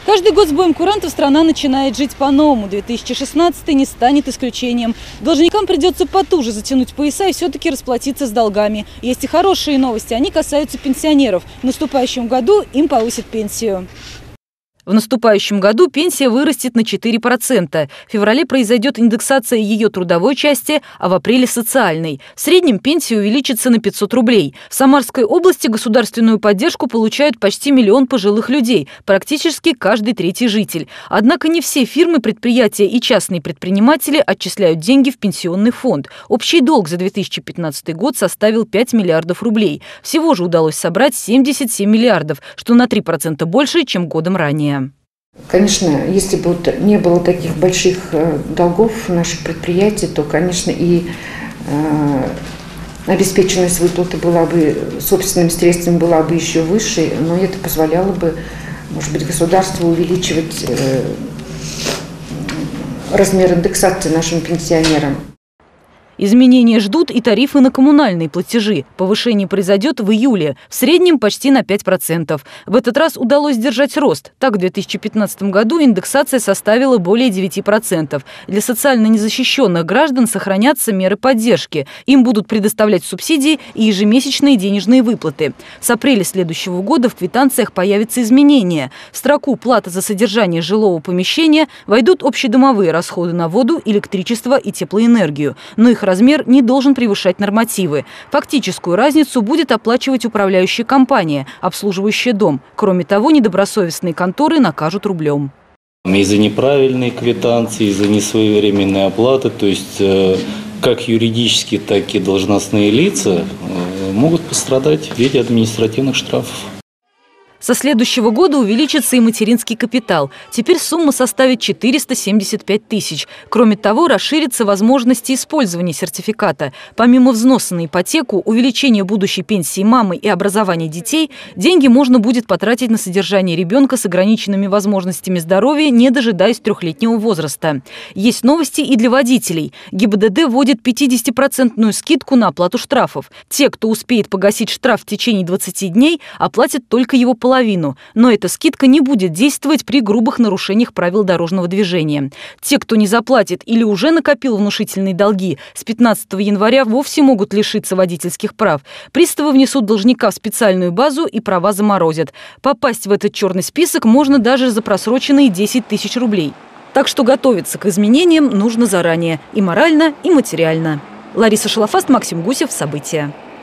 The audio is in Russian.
Каждый год с боем курантов страна начинает жить по-новому. 2016 не станет исключением. Должникам придется потуже затянуть пояса и все-таки расплатиться с долгами. Есть и хорошие новости. Они касаются пенсионеров. В наступающем году им повысят пенсию. В наступающем году пенсия вырастет на 4%. В феврале произойдет индексация ее трудовой части, а в апреле – социальной. В среднем пенсия увеличится на 500 рублей. В Самарской области государственную поддержку получают почти 1 миллион пожилых людей, практически каждый третий житель. Однако не все фирмы, предприятия и частные предприниматели отчисляют деньги в пенсионный фонд. Общий долг за 2015 год составил 5 миллиардов рублей. Всего же удалось собрать 77 миллиардов, что на 3% больше, чем годом ранее. Конечно, если бы не было таких больших долгов наших предприятий, то, конечно, и обеспеченность выплаты была бы собственными средствами была бы еще выше, но это позволяло бы, может быть, государству увеличивать размер индексации нашим пенсионерам. Изменения ждут и тарифы на коммунальные платежи. Повышение произойдет в июле, в среднем почти на 5%. В этот раз удалось держать рост. Так, в 2015 году индексация составила более 9%. Для социально незащищенных граждан сохранятся меры поддержки. Им будут предоставлять субсидии и ежемесячные денежные выплаты. С апреля следующего года в квитанциях появятся изменения. В строку «Плата за содержание жилого помещения» войдут общедомовые расходы на воду, электричество и теплоэнергию. Но их размер не должен превышать нормативы. Фактическую разницу будет оплачивать управляющая компания, обслуживающая дом. Кроме того, недобросовестные конторы накажут рублем. Из-за неправильной квитанции, из-за несвоевременной оплаты, то есть как юридические, так и должностные лица могут пострадать в виде административных штрафов. Со следующего года увеличится и материнский капитал. Теперь сумма составит 475 тысяч. Кроме того, расширятся возможности использования сертификата. Помимо взноса на ипотеку, увеличения будущей пенсии мамы и образования детей, деньги можно будет потратить на содержание ребенка с ограниченными возможностями здоровья, не дожидаясь 3-летнего возраста. Есть новости и для водителей. ГИБДД вводит 50% скидку на оплату штрафов. Те, кто успеет погасить штраф в течение 20 дней, оплатят только его половину. Но эта скидка не будет действовать при грубых нарушениях правил дорожного движения. Те, кто не заплатит или уже накопил внушительные долги, с 15 января вовсе могут лишиться водительских прав. Приставы внесут должника в специальную базу и права заморозят. Попасть в этот черный список можно даже за просроченные 10 тысяч рублей. Так что готовиться к изменениям нужно заранее. И морально, и материально. Лариса Шалафаст, Максим Гусев. События.